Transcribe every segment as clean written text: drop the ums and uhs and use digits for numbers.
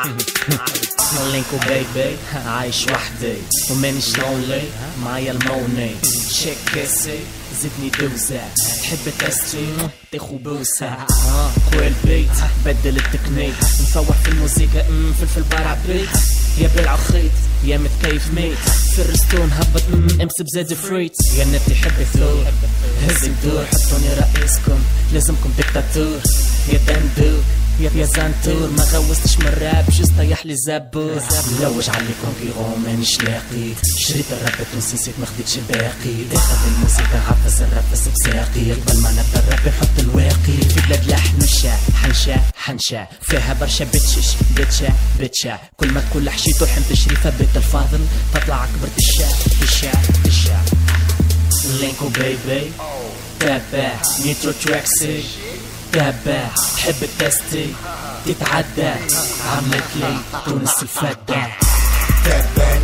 لينكو بيبي عايش وحدي ومانيش لونلي معايا الموني شيك كاسي زدني دوزة تحب تستي تاخو بوسة خويا البيت بدل التكنيك نفوح في الموسيقى فلفل برع بيت يا بلع خيط يا متكيف ميت في الرستون هبط امس بزاد فريت يا نت يحب الثور هز الدور حطوني رئيسكم لازمكم ديكتاتور يا دندور يا زانتور ما غوستش من الراب جوست طيح لي زبور ملوج علي كونكيرون مانيش لاقي شريت الراب التونسي نسيت ماخديتش الباقي داخل الموسيقى عفس الرفس بساقي قبل ما نبدا الراب نحط الواقي في بلاد لحن وشا حنشا فيها برشا بتشا كل ما تكون لحشيتو حمت شريفة بيت الفاضل تطلع كبرت الشا لينكو بيبي تابع نيترو تراكسي تابع تحب التستي تتعدى عملت لي تونس الفدة تابان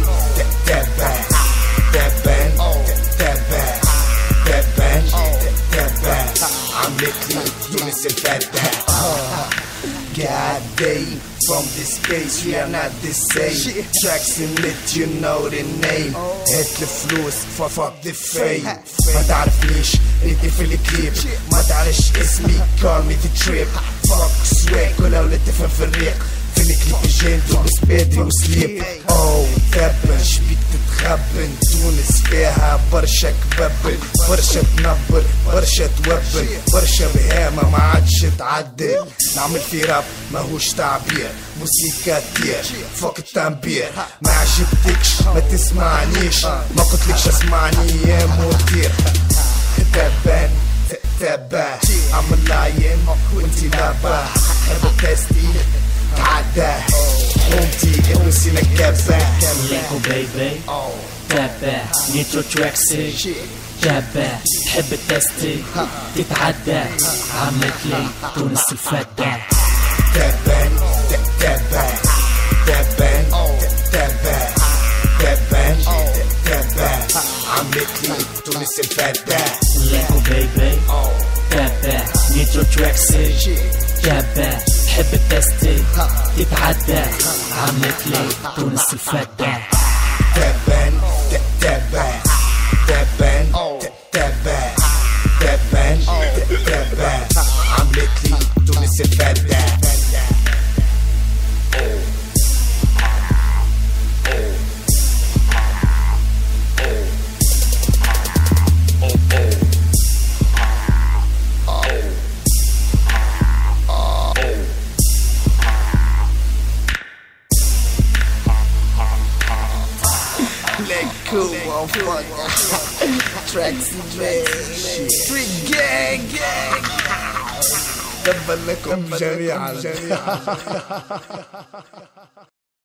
عملت لي تونس الفدة God day from this space we are not the same Trax and lit you know the name هات الفلوس fuck the fame ما تعرفنيش انتي في الكليب ما تعرفش اسمي call me the trip fuck swag ولو لا تفهم في الريق في الكليب جندو بسبادي وسليب او تبن شبيك تتخبن تونس فيها برشا كببن برشا تنبر برشا توبن برشا بهامة ما عادش تعدل نعمل في راب ماهوش تعبير موسيقى تير فوق التنبير ما عجبتكش ما تسمعنيش ما قلتلكش اسمعني يا مدير تبان عم لاين وانتي لابا حب تستي تعدى حومتي ابنسي نكبة لينكو بيبي تابع نيترو تراكسي تابع تحب التستي تتعدى عملت لي تونس الفدة تابان عملت لي تونس الفدة لينكو بيبي تابع نيترو تراكسي تابع تحب التستي تتعدى عملت لي تونس الفدة تابان عملت لي تونس الفدة Linko, Trax and Benz, Street gang. تبا لكم جميعا